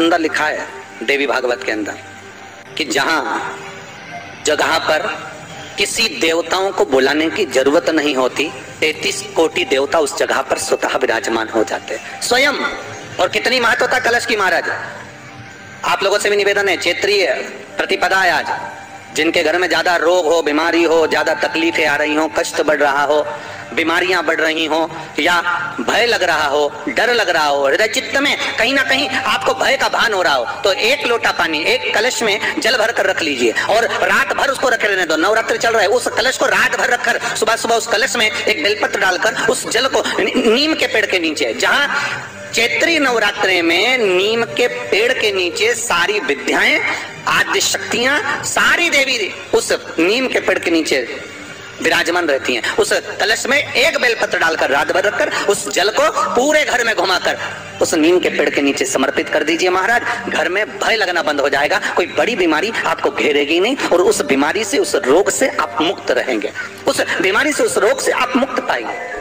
सुंदर लिखा है देवी भागवत के अंदर कि जहां जगह पर किसी देवताओं को बुलाने की जरूरत नहीं होती, 33 कोटि देवता उस जगह पर स्वतः विराजमान हो जाते स्वयं। और कितनी महत्वता कलश की महाराज। आप लोगों से भी निवेदन है, क्षेत्रीय प्रतिपदा है आज, जिनके घर में ज्यादा रोग हो, बीमारी हो, ज्यादा तकलीफें आ रही हो, कष्ट बढ़ रहा हो, बीमारियां बढ़ रही हो, या भय लग रहा हो, डर लग रहा हो, हृदय चित्त में कहीं ना कहीं आपको भय का भान हो रहा हो, तो एक लोटा पानी एक कलश में जल भर कर रख लीजिए और रात भर उसको रखे रहने दो। नवरात्र चल रहा है, उस कलश को रात भर रखकर सुबह सुबह उस कलश में एक बेलपत्र डालकर उस जल को नीम के पेड़ के नीचे, जहां चैत्री नवरात्रि में नीम के पेड़ के नीचे सारी विद्याएं, आद्य शक्तियां, सारी देवी उस नीम के पेड़ के नीचे विराजमान रहती हैं। उस कलश में एक बेलपत्र डालकर रात भर रखकर उस जल को पूरे घर में घुमाकर उस नीम के पेड़ के नीचे समर्पित कर दीजिए महाराज। घर में भय लगना बंद हो जाएगा, कोई बड़ी बीमारी आपको घेरेगी नहीं और उस बीमारी से, उस रोग से आप मुक्त रहेंगे, उस बीमारी से, उस रोग से आप मुक्त पाएंगे।